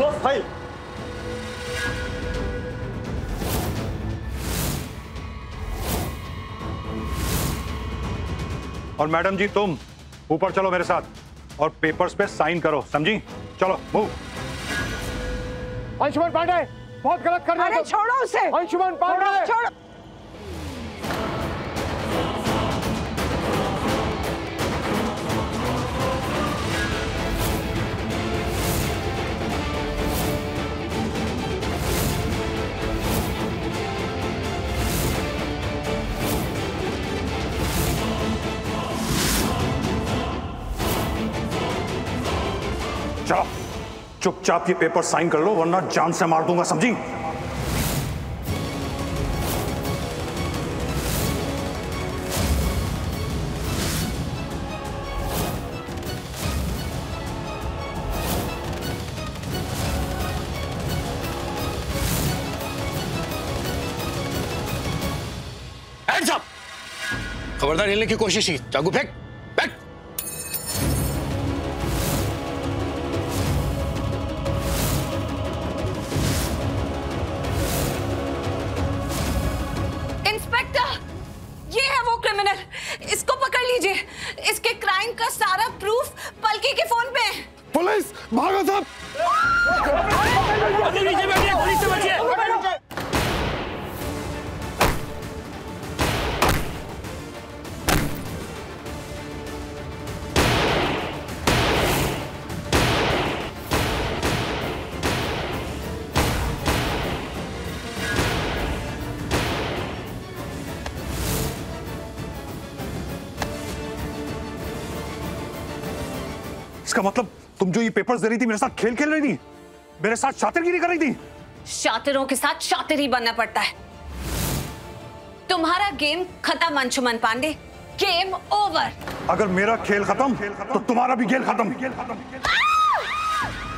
Boss file. और madam जी तुम ऊपर चलो मेरे साथ और पेपर्स पे साइन करो, समझी? चलो मूव। अंशुमन पांडे बहुत गलत कर रहे हो। अरे छोड़ो उसे। अंशुमन पांडे छोड़ो। चलो चुपचाप ये पेपर साइन कर लो वरना जान से मार दूंगा, समझी? Hands up! खबरदार हिलने की कोशिश की। चाकू फेंक, फेंक। इसको पकड़ लीजिए। इसके क्राइम का सारा प्रूफ पलकी के फोन पे है। पुलिस भागो सब। नीचे बैठिए, पुलिस से बचिए। इसका मतलब तुम जो ये पेपर्स दे रही थी मेरे साथ खेल खेल रही थी, मेरे साथ शातिरगिरी कर रही थी। शातिरों के साथ शातिर ही बनना पड़ता है। तुम्हारा गेम खत्म अंशुमन पांडे, गेम ओवर। अगर मेरा खेल खत्म तो तुम्हारा भी खेल खत्म।